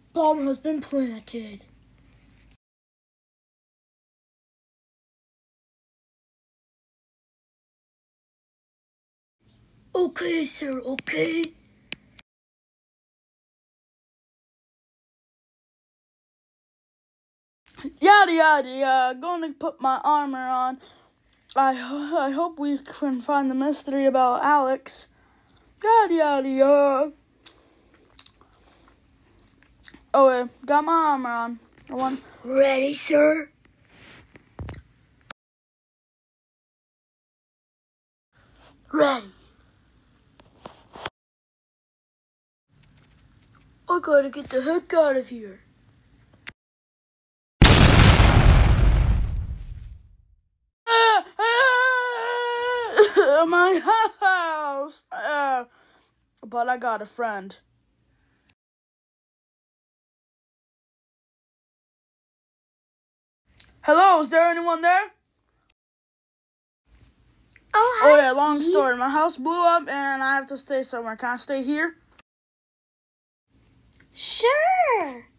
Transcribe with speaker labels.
Speaker 1: Bomb has been planted. Okay, sir, okay.
Speaker 2: Yada yada yada. Gonna put my armor on. I hope we can find the mystery about Alex. Yada yada yada. Okay, got my armor on.
Speaker 1: Ready, sir? Ready. I gotta get the heck out of here.
Speaker 2: My house. But I got a friend. Hello, is there anyone there?
Speaker 1: Oh,
Speaker 2: yeah, long story. My house blew up and I have to stay somewhere. Can I stay here?
Speaker 1: Sure.